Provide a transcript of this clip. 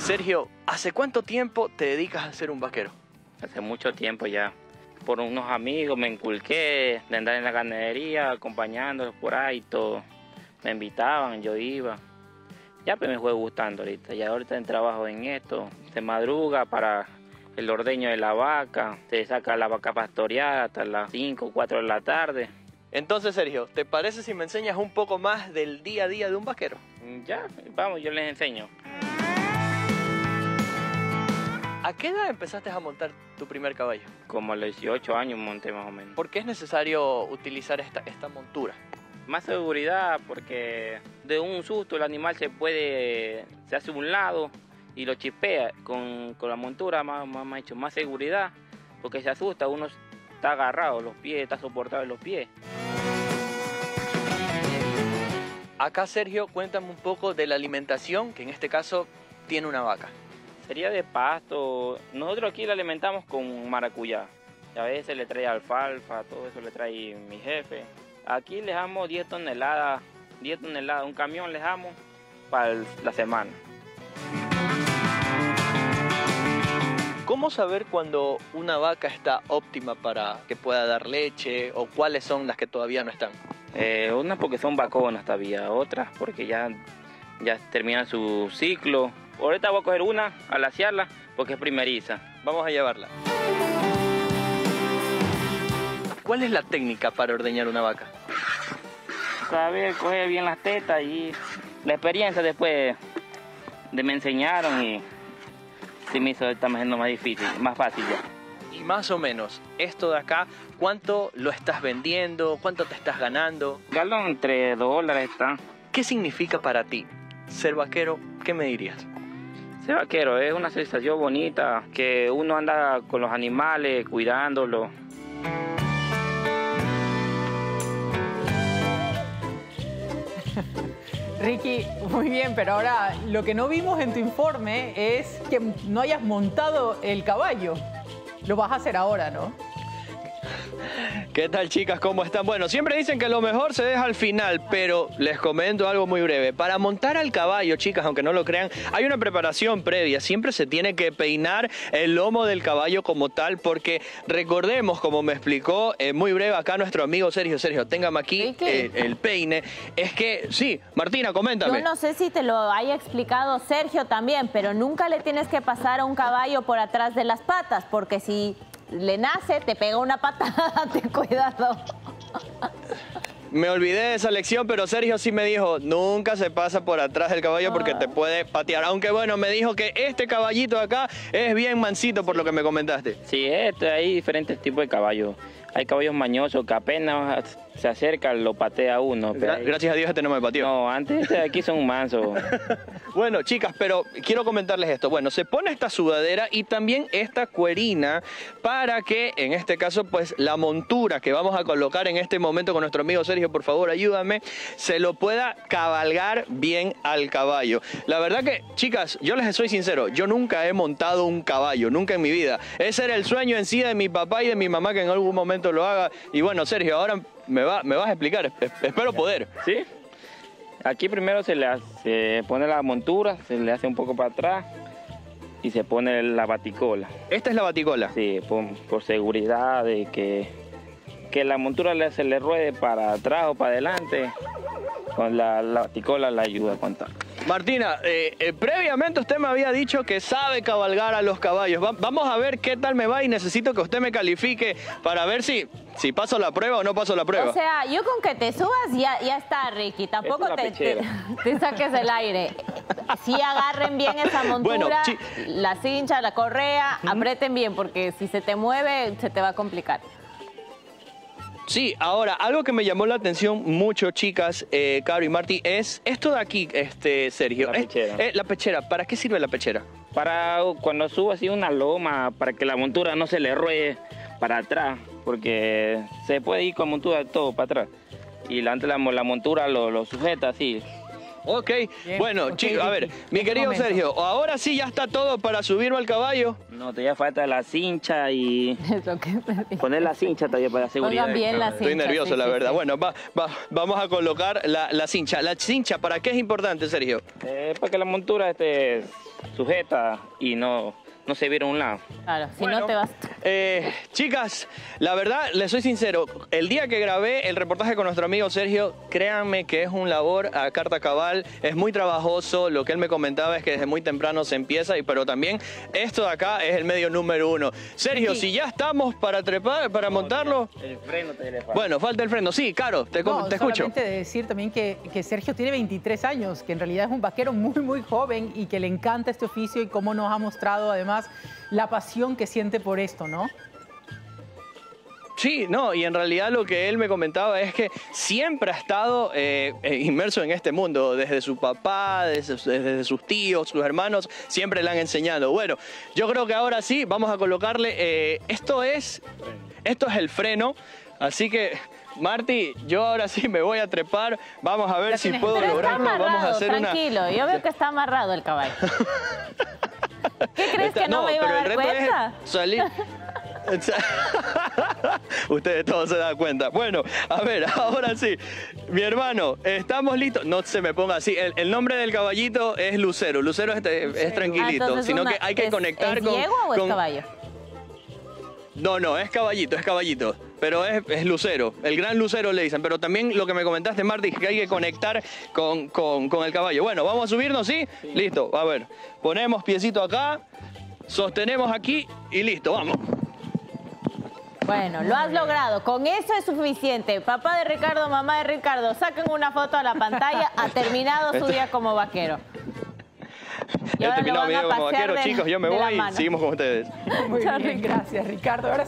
Sergio, ¿hace cuánto tiempo te dedicas a ser un vaquero? Hace mucho tiempo ya. Por unos amigos me inculqué de andar en la ganadería, acompañándolos por ahí y todo. Me invitaban, yo iba. Ya pues me fue gustando ahorita. Ya ahorita trabajo en esto. Se madruga para el ordeño de la vaca. Se saca la vaca pastoreada hasta las 5 o 4 de la tarde. Entonces, Sergio, ¿te parece si me enseñas un poco más del día a día de un vaquero? Ya, vamos, yo les enseño. ¿A qué edad empezaste a montar tu primer caballo? Como a los 18 años monté más o menos. ¿Por qué es necesario utilizar esta montura? Más seguridad, porque de un susto el animal se hace a un lado y lo chispea. Con la montura más hecho más seguridad, porque se asusta, uno está agarrado, los pies, está soportado en los pies. Acá, Sergio, cuéntame un poco de la alimentación, que en este caso tiene una vaca. Sería de pasto. Nosotros aquí la alimentamos con maracuyá. A veces le trae alfalfa, todo eso le trae mi jefe. Aquí les damos 10 toneladas, un camión les damos para la semana. ¿Cómo saber cuando una vaca está óptima para que pueda dar leche o cuáles son las que todavía no están? Unas porque son vaconas todavía, otras porque ya terminan su ciclo. Ahorita voy a coger una a laciarla porque es primeriza. Vamos a llevarla. ¿Cuál es la técnica para ordeñar una vaca? Saber coger bien las tetas y la experiencia después me enseñaron y sí me hizo esta más difícil, más fácil ya. Y más o menos, esto de acá, ¿cuánto lo estás vendiendo? ¿Cuánto te estás ganando? Galón entre $3 está. ¿Qué significa para ti ser vaquero? ¿Qué me dirías? Ser vaquero es una sensación bonita, que uno anda con los animales, cuidándolos. Ricky, muy bien, pero ahora lo que no vimos en tu informe es que no hayas montado el caballo. Lo vas a hacer ahora, ¿no? ¿Qué tal, chicas? ¿Cómo están? Bueno, siempre dicen que lo mejor se deja al final, pero les comento algo muy breve. Para montar al caballo, chicas, aunque no lo crean, hay una preparación previa. Siempre se tiene que peinar el lomo del caballo como tal, porque recordemos, como me explicó muy breve acá nuestro amigo Sergio. Sergio, téngame aquí el peine. Es que, sí, Martina, coméntame. Yo no sé si te lo haya explicado Sergio también, pero nunca le tienes que pasar a un caballo por atrás de las patas, porque si le nace, te pega una patada, ten cuidado. Me olvidé de esa lección, pero Sergio sí me dijo, nunca se pasa por atrás del caballo porque te puede patear. Aunque bueno, me dijo que este caballito de acá es bien mansito por lo que me comentaste. Sí, hay diferentes tipos de caballos. Hay caballos mañosos que apenas se acercan, lo patea uno. Gracias a Dios este no me pateó. No, antes de aquí son mansos. Bueno, chicas, pero quiero comentarles esto. Bueno, se pone esta sudadera y también esta cuerina para que, en este caso, pues la montura que vamos a colocar en este momento con nuestro amigo Sergio, por favor, ayúdame, se lo pueda cabalgar bien al caballo. La verdad que, chicas, yo les soy sincero, yo nunca he montado un caballo, nunca en mi vida. Ese era el sueño en sí de mi papá y de mi mamá que en algún momento lo haga. Y bueno, Sergio, ahora me vas a explicar, espero poder. ¿Sí? Aquí primero se pone la montura, se le hace un poco para atrás y se pone la baticola. ¿Esta es la baticola? Sí, por seguridad de que la montura se le ruede para atrás o para adelante. Con la baticola la ayuda a contar. Martina, previamente usted me había dicho que sabe cabalgar a los caballos. Vamos a ver qué tal me va y necesito que usted me califique para ver si paso la prueba o no paso la prueba. O sea, yo con que te subas ya está, Ricky. Tampoco te saques el aire. Sí agarren bien esa montura, la cincha, la correa, aprieten bien, porque si se te mueve, se te va a complicar. Sí, ahora, algo que me llamó la atención mucho, chicas, Caro y Marty, es esto de aquí, Sergio. La pechera. La pechera, ¿para qué sirve la pechera? Para cuando subo así una loma, para que la montura no se le ruede para atrás, porque se puede ir con montura todo para atrás. Y antes la montura lo sujeta así, Ok, Bien, bueno, ok, chicos, a ver, Ricky, mi este querido momento. Sergio, ahora sí ya está todo para subirme al caballo. No, todavía falta la cincha y Eso que te digo. poner la cincha todavía para la seguridad. Pongan bien la cincha. Estoy nervioso, sí, la sí, verdad. sí. Bueno, vamos a colocar la cincha. ¿La cincha para qué es importante, Sergio? Para que la montura esté sujeta y no se viera a un lado. Claro, si Bueno, no te vas... Chicas, la verdad, les soy sincero, el día que grabé el reportaje con nuestro amigo Sergio, créanme que es un labor a carta cabal, es muy trabajoso, lo que él me comentaba es que desde muy temprano se empieza, pero también esto de acá es el medio número 1. Sergio, Ricky. si ya estamos para trepar, para montarlo... El freno te le falta. Bueno, falta el freno. Sí, Caro, te escucho. Solamente decir también que Sergio tiene 23 años, que en realidad es un vaquero muy, muy joven y que le encanta este oficio y cómo nos ha mostrado además la pasión que siente por esto, ¿no? Sí, no, y en realidad lo que él me comentaba es que siempre ha estado inmerso en este mundo, desde su papá, desde sus tíos, sus hermanos, siempre le han enseñado. Bueno, yo creo que ahora sí, vamos a colocarle, esto es el freno, así que... Marty, yo ahora sí me voy a trepar, vamos a ver si puedo Pero está lograrlo, amarrado, vamos a hacer tranquilo, yo veo que está amarrado el caballo. ¿Qué crees que no me iba a dar cuenta? Es salir... Ustedes todos se dan cuenta. Bueno, a ver, ahora sí. Mi hermano, ¿estamos listos? No se me ponga así. El nombre del caballito es Lucero. Lucero es tranquilito, entonces sino que hay que conectar ¿es con... yegua o es caballo? No, es caballito, pero es lucero, el gran lucero le dicen, pero también lo que me comentaste, Marty, es que hay que conectar con el caballo. Bueno, vamos a subirnos, ¿sí? Listo, a ver, ponemos piecito acá, sostenemos aquí y listo, vamos. Bueno, lo has logrado, con eso es suficiente. Papá de Ricardo, mamá de Ricardo, saquen una foto a la pantalla, ha terminado su día como vaquero. Y He ahora lo terminado van mi a video como pasear vaquero, chicos, yo me de la voy y mano. seguimos con ustedes. Muy bien, gracias, Ricardo. Ahora